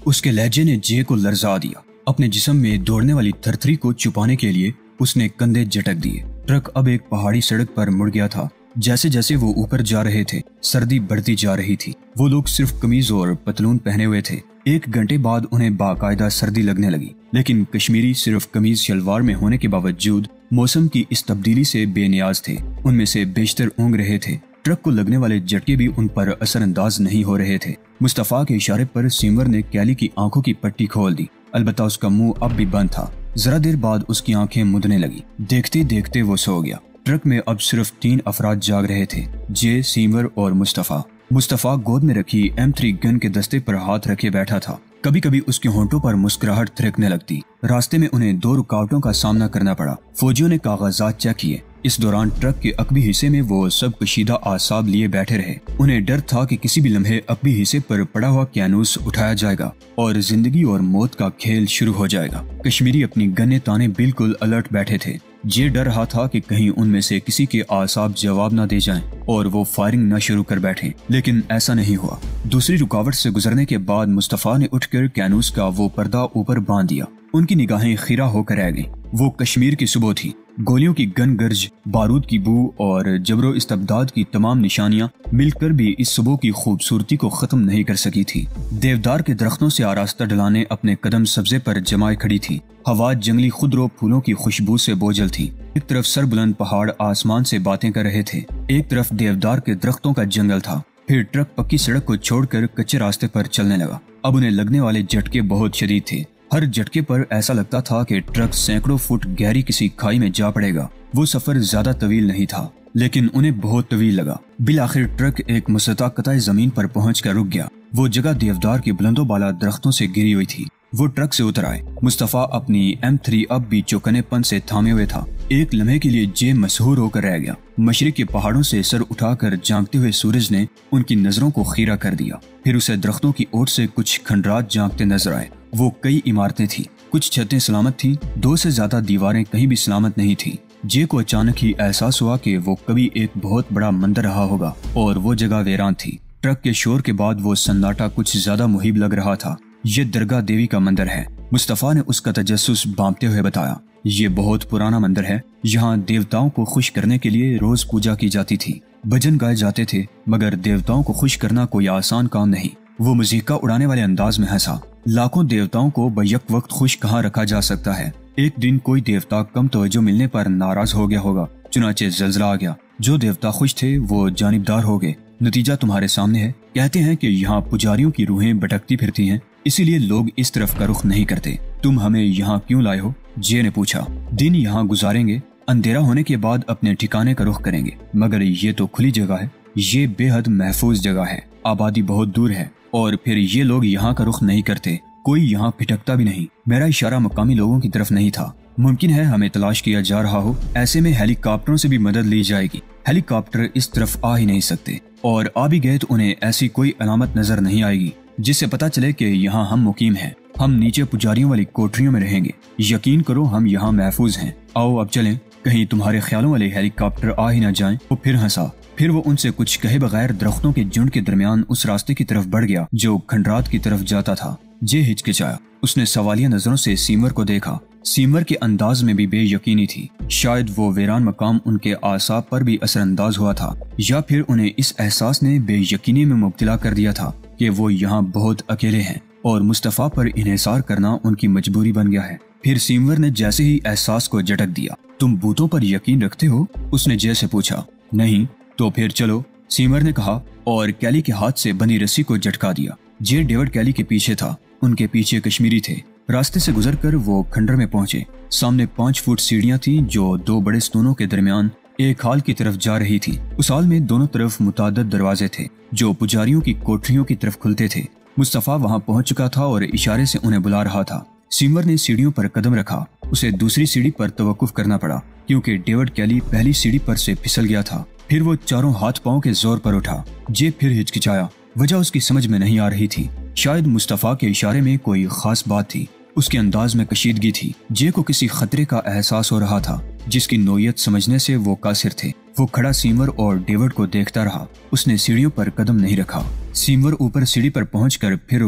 उसके लहजे ने जे को लर्जा दिया। अपने जिस्म में दौड़ने वाली थरथरी को छुपाने के लिए उसने कंधे झटक दिए। ट्रक अब एक पहाड़ी सड़क पर मुड़ गया था। जैसे जैसे वो ऊपर जा रहे थे, सर्दी बढ़ती जा रही थी। वो लोग सिर्फ कमीज और पतलून पहने हुए थे। 1 घंटे बाद उन्हें बाकायदा सर्दी लगने लगी, लेकिन कश्मीरी सिर्फ कमीज शलवार में होने के बावजूद मौसम की इस तब्दीली से बेनियाज थे। उनमें से बेशतर ऊँग रहे थे। ट्रक को लगने वाले झटके भी उन पर असरअंदाज नहीं हो रहे थे। मुस्तफा के इशारे पर सिमर ने कैली की आंखों की पट्टी खोल दी। अलबत्ता उसका मुंह अब भी बंद था। जरा देर बाद उसकी आंखें मुदने लगी। देखते देखते वो सो गया। ट्रक में अब सिर्फ 3 अफराद जाग रहे थे, जे, सीमर और मुस्तफा। मुस्तफा गोद में रखी M3 गन के दस्ते पर हाथ रखे बैठा था। कभी कभी उसके होंठों पर मुस्कुराहट थिरकने लगती। रास्ते में उन्हें 2 रुकावटों का सामना करना पड़ा। फौजियों ने कागजात चेक किए। इस दौरान ट्रक के अकबी हिस्से में वो सब कशीदा आसाब लिए बैठे रहे। उन्हें डर था कि किसी भी लम्हे अकबी हिस्से पर पड़ा हुआ कैनूस उठाया जाएगा और जिंदगी और मौत का खेल शुरू हो जाएगा। कश्मीरी अपनी गन्ने ताने बिल्कुल अलर्ट बैठे थे। ये डर रहा था कि कहीं उनमें से किसी के आसाब जवाब न दे जाएं और वो फायरिंग न शुरू कर बैठें, लेकिन ऐसा नहीं हुआ। दूसरी रुकावट से गुजरने के बाद मुस्तफा ने उठकर कैनूस का वो पर्दा ऊपर बांध दिया। उनकी निगाहें खीरा होकर रह गईं। वो कश्मीर की सुबह थी। गोलियों की गन गर्ज, बारूद की बू और जबरो इस्तबदाद की तमाम निशानियां मिलकर भी इस सुबह की खूबसूरती को खत्म नहीं कर सकी थी। देवदार के दरख्तों से आरास्ता डलाने अपने कदम सब्जे पर जमाए खड़ी थी। हवा जंगली खुदरो फूलों की खुशबू से बोझल थी। एक तरफ सरबुलंद पहाड़ आसमान से बातें कर रहे थे, एक तरफ देवदार के दरख्तों का जंगल था। फिर ट्रक पक्की सड़क को छोड़कर कच्चे रास्ते पर चलने लगा। अब उन्हें लगने वाले झटके बहुत शदीद थे। हर झटके पर ऐसा लगता था कि ट्रक सैकड़ों फुट गहरी किसी खाई में जा पड़ेगा। वो सफर ज्यादा तवील नहीं था, लेकिन उन्हें बहुत तवील लगा। बिलाखिर ट्रक एक मुस्तक़िल जमीन पर पहुंचकर रुक गया। वो जगह देवदार की बुलंदो बाला दरख्तों से घिरी हुई थी। वो ट्रक से उतर आए। मुस्तफा अपनी M3 अब भी चौकनेपन से थामे हुए था। एक लम्हे के लिए जे मशहूर होकर रह गया। मशरिक के पहाड़ों से सर उठाकर झांकते हुए सूरज ने उनकी नजरों को खीरा कर दिया। फिर उसे दरख्तों की ओर से कुछ खंडरात झांकते नजर आए। वो कई इमारतें थी। कुछ छतें सलामत थी, 2 से ज्यादा दीवारें कहीं भी सलामत नहीं थी। जे को अचानक ही एहसास हुआ कि वो कभी एक बहुत बड़ा मंदिर रहा होगा और वो जगह वीरान थी। ट्रक के शोर के बाद वो सन्नाटा कुछ ज्यादा मुहिब लग रहा था। ये दरगाह देवी का मंदिर है। मुस्तफा ने उसका तजस्सुस भांपते हुए बताया। ये बहुत पुराना मंदिर है। यहाँ देवताओं को खुश करने के लिए रोज पूजा की जाती थी, भजन गाए जाते थे, मगर देवताओं को खुश करना कोई आसान काम नहीं। वो मजीका उड़ाने वाले अंदाज में हंसा। लाखों देवताओं को बैक वक्त खुश कहाँ रखा जा सकता है। एक दिन कोई देवता कम तवज्जो मिलने पर नाराज हो गया होगा, चुनाचे जल्जला आ गया। जो देवता खुश थे वो जानिबदार हो गए। नतीजा तुम्हारे सामने है। कहते हैं कि यहाँ पुजारियों की रूहें भटकती फिरती हैं, इसीलिए लोग इस तरफ का रुख नहीं करते। तुम हमें यहाँ क्यों लाए हो? जे ने पूछा। दिन यहाँ गुजारेंगे, अंधेरा होने के बाद अपने ठिकाने का रुख करेंगे। मगर ये तो खुली जगह है, ये बेहद महफूज जगह है, आबादी बहुत दूर है, और फिर ये लोग यहाँ का रुख नहीं करते। कोई यहाँ फिटकता भी नहीं। मेरा इशारा मकामी लोगों की तरफ नहीं था। मुमकिन है हमें तलाश किया जा रहा हो। ऐसे में हेलीकॉप्टरों से भी मदद ली जाएगी। हेलीकॉप्टर इस तरफ आ ही नहीं सकते, और आ भी गए तो उन्हें ऐसी कोई अलामत नजर नहीं आएगी जिससे पता चले कि यहाँ हम मुकीम हैं। हम नीचे पुजारियों वाली कोठरियों में रहेंगे। यकीन करो हम यहाँ महफूज हैं। आओ अब चलें, कहीं तुम्हारे ख्यालों वाले हेलीकॉप्टर आ ही न जाएं। वो फिर हंसा। फिर वो उनसे कुछ कहे बगैर दरख्तों के झुंड के दरमियान उस रास्ते की तरफ बढ़ गया जो खंडरात की तरफ जाता था। जे हिचकिचाया। उसने सवालिया नजरों से सीमर को देखा। सीमर के अंदाज में भी बेयकीनी थी। शायद वो वीरान मकाम उनके आसाब पर भी असरअंदाज हुआ था, या फिर उन्हें इस एहसास ने बेयकीनी में मुब्तला कर दिया था कि वो यहाँ बहुत अकेले हैं और मुस्तफा पर इन्हिसार करना उनकी मजबूरी बन गया है। फिर सीमर ने जैसे ही एहसास को झटक दिया। तुम भूतों पर यकीन रखते हो? उसने जे से पूछा। नहीं। तो फिर चलो, सीमर ने कहा और कैली के हाथ से बनी रस्सी को झटका दिया। जे डेविड कैली के पीछे था। उनके पीछे कश्मीरी थे। रास्ते से गुजरकर वो खंडर में पहुंचे। सामने 5 फुट सीढ़ियां थी जो 2 बड़े स्तूनों के दरमियान एक हाल की तरफ जा रही थी। उस हाल में दोनों तरफ मुताद्दद दरवाजे थे जो पुजारियों की कोठरियों की तरफ खुलते थे। मुस्तफा वहां पहुंच चुका था और इशारे से उन्हें बुला रहा था। सीमर ने सीढ़ियों पर कदम रखा। उसे दूसरी सीढ़ी पर तवक्कुफ करना पड़ा क्योंकि डेविड कैली पहली सीढ़ी पर से फिसल गया था। फिर वो चारों हाथ पांव के जोर पर उठा। जे फिर हिचकिचाया। वजह उसकी समझ में नहीं आ रही थी। शायद मुस्तफा के इशारे में कोई खास बात थी। उसके अंदाज में कशीदगी थी। जे को किसी खतरे का एहसास हो रहा था जिसकी नोयत समझने से वो कासिर थे। वो खड़ा सीमर और डेविड को देखता रहा। उसने सीढ़ियों पर कदम नहीं रखा। सीमर ऊपर सीढ़ी पर पहुंचकर फिर रुका।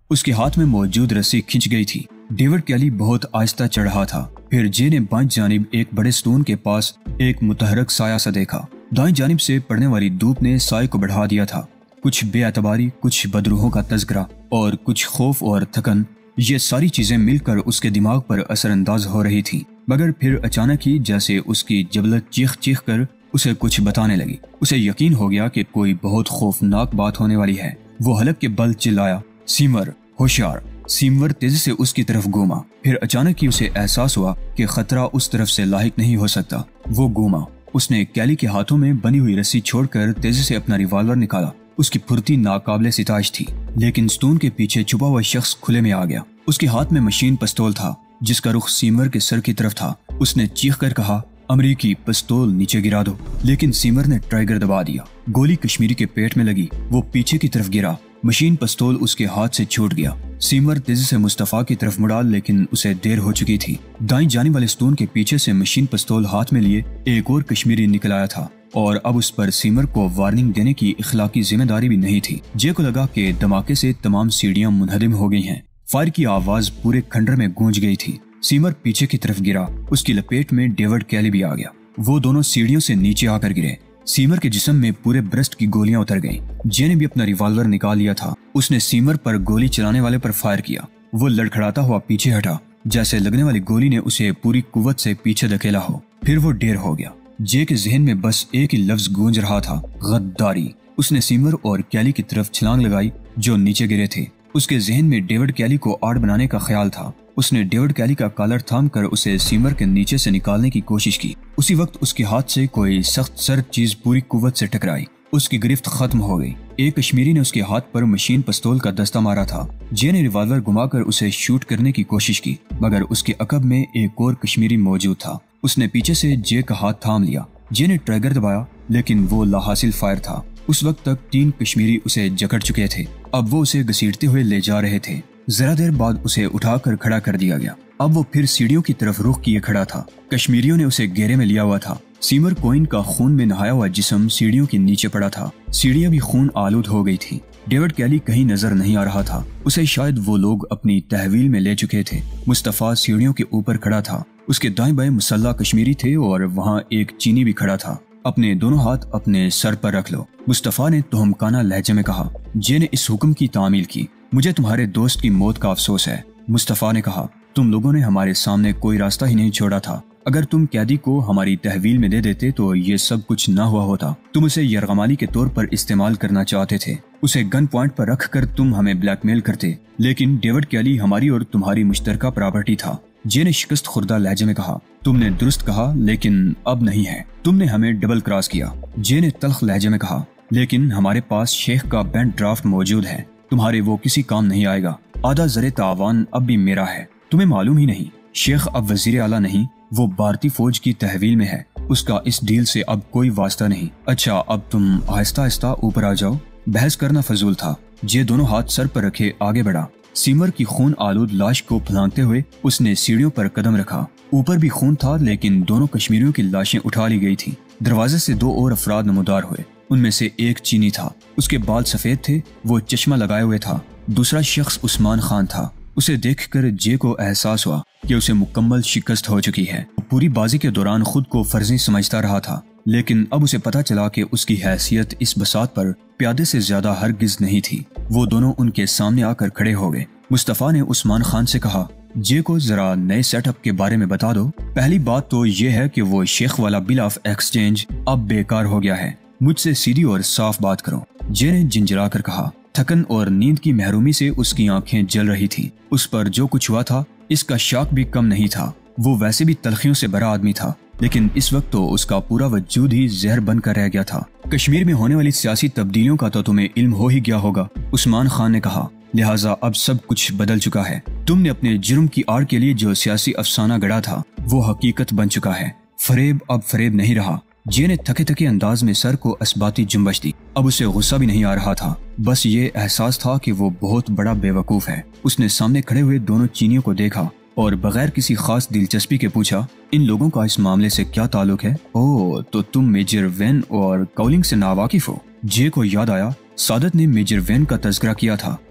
उसके हाथ में मौजूद रस्सी खिंच गई थी। डेविड कैली बहुत आहिस्ता चढ़ रहा था। फिर जे ने बाईं जानिब एक बड़े स्टोन के पास एक मुतहरक साया सा देखा। दाईं जानिब से पड़ने वाली धूप ने साये को बढ़ा दिया था। कुछ बेअतबारी, कुछ बदरूहों का तज़किरा और कुछ खौफ और थकन, ये सारी चीजें मिलकर उसके दिमाग पर असरअंदाज हो रही थी। मगर फिर अचानक ही जैसे उसकी जबलत चीख चीख कर उसे कुछ बताने लगी। उसे यकीन हो गया कि कोई बहुत खौफनाक बात होने वाली है। वो हलक के बल चिल्लाया, सीमर, होशियार। सीमर तेजी से उसकी तरफ घूमा। फिर अचानक ही उसे एहसास हुआ कि खतरा उस तरफ से लाहिक नहीं हो सकता। वो घूमा। उसने कैली के हाथों में बनी हुई रस्सी छोड़कर तेजी से अपना रिवॉल्वर निकाला। उसकी फुर्ती नाकाबिले सिताइश थी, लेकिन स्टोन के पीछे छुपा हुआ शख्स खुले में आ गया। उसके हाथ में मशीन पिस्तौल था जिसका रुख सीमर के सर की तरफ था। उसने चीख कर कहा, अमरीकी पिस्तौल नीचे गिरा दो। लेकिन सीमर ने ट्राइगर दबा दिया। गोली कश्मीरी के पेट में लगी। वो पीछे की तरफ गिरा। मशीन पिस्तौल उसके हाथ से छूट गया। सीमर तेजी से मुस्तफा की तरफ मुड़ा, लेकिन उसे देर हो चुकी थी। दाईं जाने वाले स्टोन के पीछे से मशीन पिस्तौल हाथ में लिए एक और कश्मीरी निकल आया था और अब उस पर सीमर को वार्निंग देने की इखलाकी जिम्मेदारी भी नहीं थी। जे को लगा कि धमाके से तमाम सीढ़ियां मुनहदिम हो गई हैं। फायर की आवाज पूरे खंडर में गूंज गई थी। सीमर पीछे की तरफ गिरा। उसकी लपेट में डेविड कैली भी आ गया। वो दोनों सीढ़ियों से नीचे आकर गिरे। सीमर के जिस्म में पूरे ब्रेस्ट की गोलियां उतर गईं। जे ने भी अपना रिवॉल्वर निकाल लिया था। उसने सीमर पर गोली चलाने वाले पर फायर किया। वो लड़खड़ाता हुआ पीछे हटा, जैसे लगने वाली गोली ने उसे पूरी कुव्वत से पीछे धकेला हो। फिर वो ढेर हो गया। जे के जहन में बस एक ही लफ्ज गूंज रहा था, गद्दारी। उसने सीमर और कैली की तरफ छलांग लगाई जो नीचे गिरे थे। उसके जहन में डेविड कैली को आड़ बनाने का ख्याल था। उसने डेविड कैली का कॉलर थाम कर उसे सीमर के नीचे से निकालने की कोशिश की। उसी वक्त उसके हाथ से कोई सख्त सर्द चीज पूरी कुव्वत से टकराई। उसकी गिरफ्त खत्म हो गई। एक कश्मीरी ने उसके हाथ पर मशीन पिस्तौल का दस्ता मारा था। जे ने रिवॉल्वर घुमाकर उसे शूट करने की कोशिश की, मगर उसके अकब में एक और कश्मीरी मौजूद था। उसने पीछे से जे का हाथ थाम लिया। जे ने ट्रिगर दबाया, लेकिन वो लाहासिल फायर था। उस वक्त तक 3 कश्मीरी उसे जकड़ चुके थे। अब वो उसे घसीटते हुए ले जा रहे थे। जरा देर बाद उसे उठाकर खड़ा कर दिया गया। अब वो फिर सीढ़ियों की तरफ रुख किए खड़ा था। कश्मीरियों ने उसे घेरे में लिया हुआ था। सीमर कोइन का खून में नहाया हुआ जिस्म सीढ़ियों के नीचे पड़ा था। सीढ़ियां भी खून आलूद हो गई थी। डेविड कैली कहीं नजर नहीं आ रहा था। उसे शायद वो लोग अपनी तहवील में ले चुके थे। मुस्तफा सीढ़ियों के ऊपर खड़ा था। उसके दाएं बाएं मुसल्ला कश्मीरी थे और वहाँ एक चीनी भी खड़ा था। अपने दोनों हाथ अपने सर पर रख लो, मुस्तफा ने तोहमकाना लहजे में कहा। जे ने इस हुक्म की तामील की। मुझे तुम्हारे दोस्त की मौत का अफसोस है, मुस्तफा ने कहा। तुम लोगों ने हमारे सामने कोई रास्ता ही नहीं छोड़ा था। अगर तुम कैदी को हमारी तहवील में दे देते तो ये सब कुछ न हुआ होता। तुम उसे यरगमाली के तौर पर इस्तेमाल करना चाहते थे। उसे गन पॉइंट पर रख कर तुम हमें ब्लैकमेल करते, लेकिन डेविड कैली हमारी और तुम्हारी मुश्तरका प्रॉपर्टी था। जे ने शिकस्त खुर्दा लहजे में कहा। तुमने दुरुस्त कहा, लेकिन अब नहीं है। तुमने हमें डबल क्रॉस किया। जे ने तल्ख लहजे में कहा। लेकिन हमारे पास शेख का बैंक ड्राफ्ट मौजूद है। तुम्हारे वो किसी काम नहीं आएगा। आधा ज़रे तावान अब भी मेरा है। तुम्हें मालूम ही नहीं, शेख अब वजीर आला नहीं, वो भारतीय फौज की तहवील में है। उसका इस डील से अब कोई वास्ता नहीं। अच्छा, अब तुम आहिस्ता आहिस्ता ऊपर आ जाओ। बहस करना फजूल था। जे दोनों हाथ सर पर रखे आगे बढ़ा। सीमर की खून आलूद लाश को फैलाते हुए उसने सीढ़ियों पर कदम रखा। ऊपर भी खून था, लेकिन दोनों कश्मीरियों की लाशें उठा ली गई थी। दरवाजे से 2 और अफराद नमूदार हुए। उनमें से एक चीनी था। उसके बाल सफेद थे। वो चश्मा लगाए हुए था। दूसरा शख्स उस्मान खान था। उसे देखकर जे को एहसास हुआ कि उसे मुकम्मल शिकस्त हो चुकी है। पूरी बाजी के दौरान खुद को फर्जी समझता रहा था, लेकिन अब उसे पता चला कि उसकी हैसियत इस बसात पर प्यादे से ज्यादा हरगिज नहीं थी। वो दोनों उनके सामने आकर खड़े हो गए। मुस्तफा ने उस्मान खान से कहा, जे को जरा नए सेटअप के बारे में बता दो। पहली बात तो ये है कि वो शेख वाला बिल ऑफ एक्सचेंज अब बेकार हो गया है। मुझसे सीधी और साफ बात करो। जे ने झिंझला कर कहा। थकन और नींद की महरूमी से उसकी आंखें जल रही थी। उस पर जो कुछ हुआ था इसका शौक भी कम नहीं था। वो वैसे भी तलखियों से भरा आदमी था, लेकिन इस वक्त तो उसका पूरा वजूद ही जहर बनकर रह गया था। कश्मीर में होने वाली सियासी तब्दीलियों का तो तुम्हें इल्म हो ही गया होगा, उस्मान खान ने कहा। लिहाजा अब सब कुछ बदल चुका है। तुमने अपने जुर्म की आड़ के लिए जो सियासी अफसाना गढ़ा था वो हकीकत बन चुका है। फरेब अब फरेब नहीं रहा। जे ने थके थके अंदाज में सर को असबाती जुम्बश दी। अब उसे गुस्सा भी नहीं आ रहा था, बस ये एहसास था कि वो बहुत बड़ा बेवकूफ है। उसने सामने खड़े हुए दोनों चीनियों को देखा और बगैर किसी खास दिलचस्पी के पूछा, इन लोगों का इस मामले से क्या ताल्लुक है? ओह, तो तुम मेजर वैन और काउलिंग से नावाकिफ हो। जे को याद आया सादत ने मेजर वैन का तज़किरा किया था।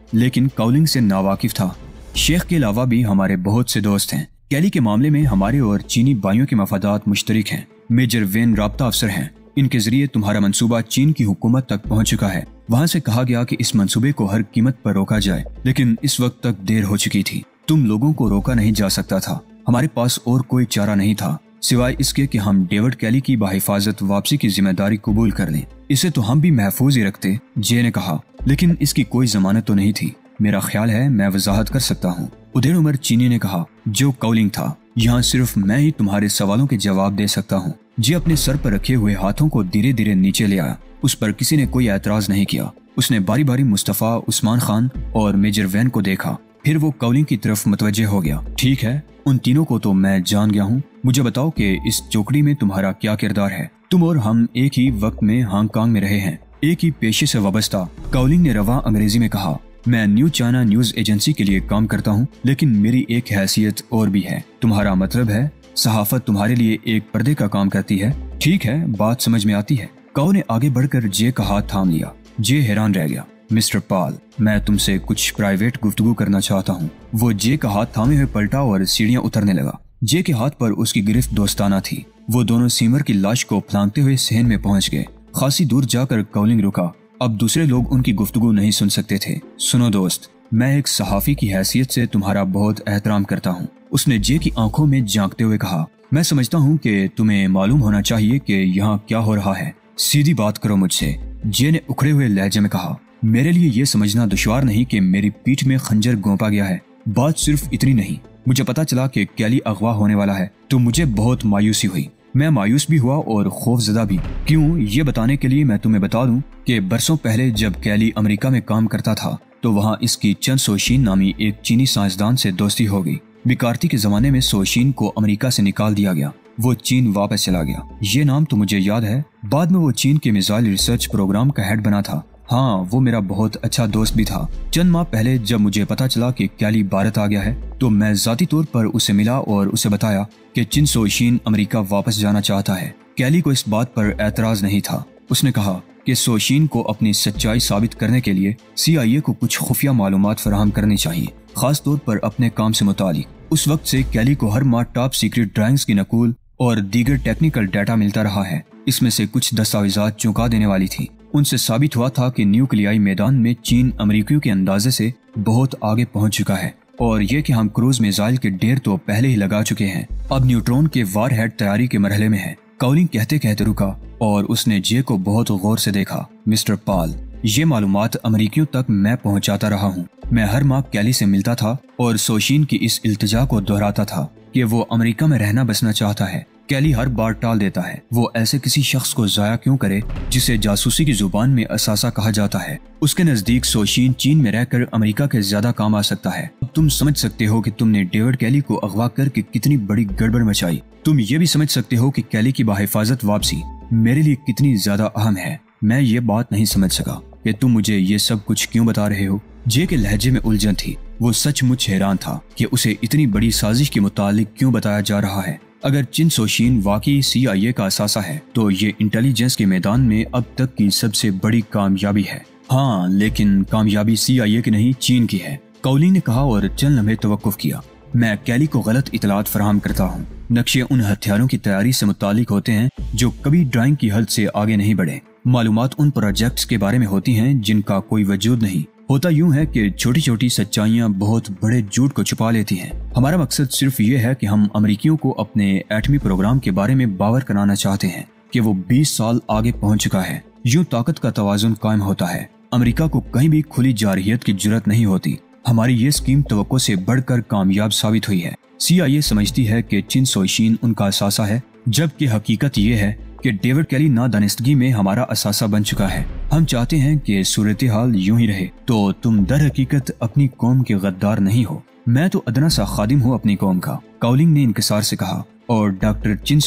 लेकिन काउलिंग से नावाकिफ था। शेख के अलावा भी हमारे बहुत से दोस्त हैं। कैली के मामले में हमारे और चीनी भाइयों के मफादात मुश्तरक हैं। मेजर वेन राब्ता अफसर हैं। इनके जरिए तुम्हारा मंसूबा चीन की हुकूमत तक पहुंच चुका है। वहां से कहा गया कि इस मंसूबे को हर कीमत पर रोका जाए, लेकिन इस वक्त तक देर हो चुकी थी। तुम लोगों को रोका नहीं जा सकता था। हमारे पास और कोई चारा नहीं था सिवाय इसके कि हम डेविड कैली की बाहिफाजत वापसी की जिम्मेदारी कबूल कर लें। इसे तो हम भी महफूज ही रखते, जे ने कहा, लेकिन इसकी कोई जमानत तो नहीं थी। मेरा ख्याल है मैं वजाहत कर सकता हूँ। उदेर उमर चीनी ने कहा, जो काउलिंग था, यहाँ सिर्फ मैं ही तुम्हारे सवालों के जवाब दे सकता हूँ। जे अपने सर पर रखे हुए हाथों को धीरे धीरे नीचे ले आया। उस पर किसी ने कोई एतराज नहीं किया। उसने बारी बारी मुस्तफा, उस्मान खान और मेजर वैन को देखा, फिर वो काउलिंग की तरफ मुतवज्जे हो गया। ठीक है, उन तीनों को तो मैं जान गया हूँ। मुझे बताओ कि इस चौकड़ी में तुम्हारा क्या किरदार है। तुम और हम एक ही वक्त में हांगकांग में रहे हैं, एक ही पेशे से वाबस्ता। काउलिंग ने रवा अंग्रेजी में कहा, मैं न्यू चाइना न्यूज एजेंसी के लिए काम करता हूँ, लेकिन मेरी एक हैसियत और भी है। तुम्हारा मतलब है सहाफत तुम्हारे लिए एक पर्दे का काम करती है। ठीक है, बात समझ में आती है। काउ ने आगे बढ़कर जे का हाथ थाम लिया। जे हैरान रह गया। मिस्टर पाल, मैं तुमसे कुछ प्राइवेट गुफ्तगू करना चाहता हूँ। वो जे का हाथ थामे हुए पलटा और सीढ़ियाँ उतरने लगा। जे के हाथ पर उसकी गिरफ्त दोस्ताना थी। वो दोनों सीमर की लाश को फलांगते हुए सहन में पहुंच गए। खासी दूर जाकर काउलिंग रुका। अब दूसरे लोग उनकी गुफ्तगू नहीं सुन सकते थे। सुनो दोस्त, मैं एक सहाफी की हैसियत से तुम्हारा बहुत एहतराम करता हूँ। उसने जे की आंखों में झांकते हुए कहा, मैं समझता हूँ कि तुम्हें मालूम होना चाहिए कि यहाँ क्या हो रहा है। सीधी बात करो मुझसे। जे ने उखड़े हुए लहजे में कहा, मेरे लिए ये समझना दुश्वार नहीं कि मेरी पीठ में खंजर गोंपा गया है। बात सिर्फ इतनी नहीं, मुझे पता चला कि कैली अगवा होने वाला है तो मुझे बहुत मायूसी हुई। मैं मायूस भी हुआ और खौफजदा भी। क्यों, ये बताने के लिए मैं तुम्हें बता दूं कि बरसों पहले जब कैली अमेरिका में काम करता था तो वहाँ इसकी चन सोशीन नामी एक चीनी साइंसदान से दोस्ती हो गई। बिकारती के जमाने में सोशीन को अमेरिका से निकाल दिया गया। वो चीन वापस चला गया। ये नाम तो मुझे याद है। बाद में वो चीन के मिसाइल रिसर्च प्रोग्राम का हेड बना था। हाँ, वो मेरा बहुत अच्छा दोस्त भी था। चंद माह पहले जब मुझे पता चला कि कैली भारत आ गया है तो मैं जाती तौर पर उसे मिला और उसे बताया कि चिन सोशीन अमेरिका वापस जाना चाहता है। कैली को इस बात पर एतराज नहीं था। उसने कहा कि सोशीन को अपनी सच्चाई साबित करने के लिए CIA को कुछ खुफिया मालूमात फराहम करनी चाहिए, खास तौर पर अपने काम से मुतालिक। उस वक्त से कैली को हर माह टॉप सीक्रेट ड्राइंग्स की नकूल और दीगर टेक्निकल डाटा मिलता रहा है। इसमें से कुछ दस्तावेजात चौंका देने वाली थी। उनसे साबित हुआ था कि न्यूक्लियाई मैदान में चीन अमेरिकियों के अंदाजे से बहुत आगे पहुंच चुका है और ये कि हम क्रूज मिसाइल के ढेर तो पहले ही लगा चुके हैं, अब न्यूट्रॉन के वारहेड तैयारी के मरहले में है। काउलिंग कहते कहते रुका और उसने जे को बहुत गौर से देखा। मिस्टर पाल, ये मालूमात अमेरिकियों तक मैं पहुंचाता रहा हूं। मैं हर माह कैली से मिलता था और सोशीन की इस इल्तिजा को दोहराता था कि वो अमेरिका में रहना बसना चाहता है। कैली हर बार टाल देता है। वो ऐसे किसी शख्स को जाया क्यों करे जिसे जासूसी की जुबान में असासा कहा जाता है। उसके नजदीक सोशीन चीन में रहकर अमेरिका के ज्यादा काम आ सकता है। अब तुम समझ सकते हो कि तुमने डेविड कैली को अगवा करके कितनी बड़ी गड़बड़ मचाई। तुम ये भी समझ सकते हो कि कैली की बाहिफाजत वापसी मेरे लिए कितनी ज्यादा अहम है। मैं ये बात नहीं समझ सका कि तुम मुझे ये सब कुछ क्यों बता रहे हो। जे के लहजे में उलझन थी। वो सचमुच हैरान था कि उसे इतनी बड़ी साजिश के मुतालिक क्यों बताया जा रहा है। अगर चिन सोशीन वाकई CIA का असासा है तो ये इंटेलिजेंस के मैदान में अब तक की सबसे बड़ी कामयाबी है। हाँ, लेकिन कामयाबी CIA की नहीं, चीन की है, काउलिंग ने कहा और चंद लम्हे तवक्कुफ किया। मैं कैली को गलत इतलात फराहम करता हूँ। नक्शे उन हथियारों की तैयारी से मुतालिक होते हैं जो कभी ड्राइंग की हद से आगे नहीं बढ़े। मालूमात उन प्रोजेक्ट्स के बारे में होती हैं जिनका कोई वजूद नहीं। होता यूं है कि छोटी छोटी सच्चाइयां बहुत बड़े झूठ को छुपा लेती हैं। हमारा मकसद सिर्फ ये है कि हम अमेरिकियों को अपने एटमी प्रोग्राम के बारे में बावर कराना चाहते हैं कि वो 20 साल आगे पहुंच चुका है। यूं ताकत का तवाजुन कायम होता है। अमेरिका को कहीं भी खुली जारहियत की जुर्रत नहीं होती। हमारी ये स्कीम तवक्को से बढ़कर कामयाब साबित हुई है। CIA समझती है कि चिन सोशीन उनका असासा है, जबकि हकीकत ये है कि डेविड कैली नादानिस्तगी में हमारा असासा बन चुका है। हम चाहते हैं कि सूरत हाल यूं ही रहे। तो तुम दर हकीकत अपनी कौम के गद्दार नहीं हो। मैं तो अदना सा खादिम हूँ अपनी कौम का, काउलिंग ने इंकिसार से कहा। और डॉक्टर चिन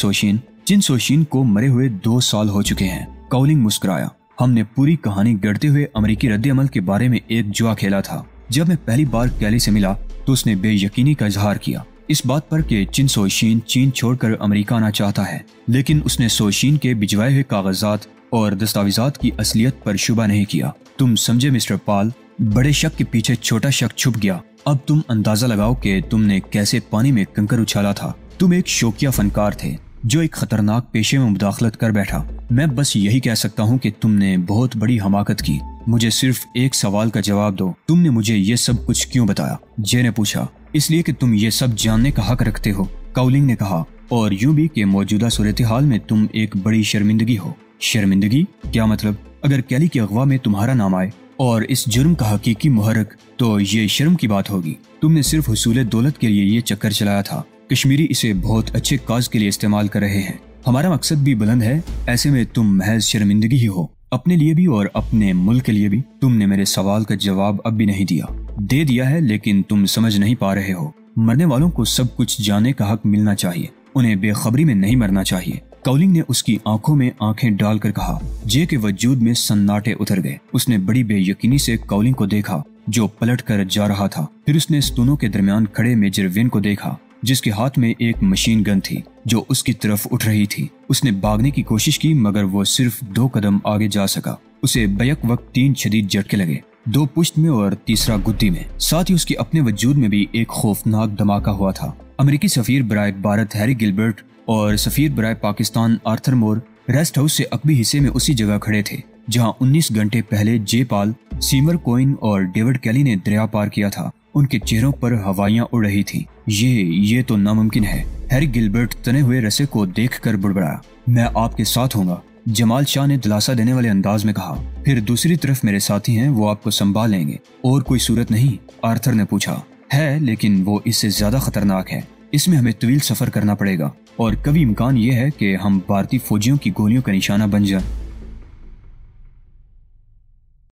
सोशीन को मरे हुए 2 साल हो चुके हैं। काउलिंग मुस्कुराया। हमने पूरी कहानी गढ़ते हुए अमेरिकी रद्द-ए-अमल के बारे में एक जुआ खेला था। जब मैं पहली बार कैली से मिला तो उसने बेयकीनी का इजहार किया इस बात पर कि चिन सोशीन चीन छोड़कर अमेरिका आना चाहता है, लेकिन उसने सोशीन के भिजवाए हुए कागजात और दस्तावेजात की असलियत पर शुबा नहीं किया। तुम समझे मिस्टर पाल, बड़े शक के पीछे छोटा शक छुप गया। अब तुम अंदाजा लगाओ कि तुमने कैसे पानी में कंकर उछाला था। तुम एक शौकिया फनकार थे जो एक खतरनाक पेशे में मुदाखलत कर बैठा। मैं बस यही कह सकता हूँ कि तुमने बहुत बड़ी हमाकत की। मुझे सिर्फ एक सवाल का जवाब दो, तुमने मुझे ये सब कुछ क्यों बताया? जे ने पूछा। इसलिए कि तुम ये सब जानने का हक रखते हो, काउलिंग ने कहा, और यूं भी कि मौजूदा सूरत हाल में तुम एक बड़ी शर्मिंदगी हो। शर्मिंदगी? क्या मतलब? अगर कैली के अगवा में तुम्हारा नाम आए और इस जुर्म का हकीकी मुहर्रिक, तो ये शर्म की बात होगी। तुमने सिर्फ हुसूल दौलत के लिए ये चक्कर चलाया था। कश्मीरी इसे बहुत अच्छे काज के लिए इस्तेमाल कर रहे हैं। हमारा मकसद भी बुलंद है, ऐसे में तुम महज शर्मिंदगी ही हो, अपने लिए भी और अपने मुल्क के लिए भी। तुमने मेरे सवाल का जवाब अब भी नहीं दिया। दे दिया है, लेकिन तुम समझ नहीं पा रहे हो। मरने वालों को सब कुछ जानने का हक मिलना चाहिए, उन्हें बेखबरी में नहीं मरना चाहिए। काउलिंग ने उसकी आंखों में आंखें डालकर कहा। जे के वजूद में सन्नाटे उतर गए। उसने बड़ी बेयकीनी से काउलिंग को देखा जो पलट कर जा रहा था। फिर उसने स्तूनों के दरमियान खड़े मेजर विन को देखा जिसके हाथ में एक मशीन गन थी जो उसकी तरफ उठ रही थी। उसने भागने की कोशिश की मगर वो सिर्फ 2 कदम आगे जा सका। उसे बैक वक्त 3 शदीद झटके लगे, 2 पुश्त में और तीसरा गुद्दी में। साथ ही उसके अपने वजूद में भी एक खौफनाक धमाका हुआ था। अमेरिकी सफीर बराए भारत हैरी गिलबर्ट और सफीर बराए Pakistan Arthur Moore rest house से अकबी हिस्से में उसी जगह खड़े थे जहां 19 घंटे पहले जे पाल, सीमर कोइन और डेविड कैली ने दरिया पार किया था। उनके चेहरों पर हवाइयां उड़ रही थी। ये तो नामुमकिन है। हैरी गिलबर्ट तने हुए रस्से को देखकर बुड़बड़ाया। मैं आपके साथ होऊंगा, जमाल शाह ने दिलासा देने वाले अंदाज में कहा। फिर दूसरी तरफ मेरे साथी हैं, वो आपको संभाल लेंगे। और कोई सूरत नहीं? आर्थर ने पूछा। है, लेकिन वो इससे ज्यादा खतरनाक है। इसमें हमें तवील सफर करना पड़ेगा और कभी इम्कान ये है कि हम भारतीय फौजियों की गोलियों का निशाना बन जाएं।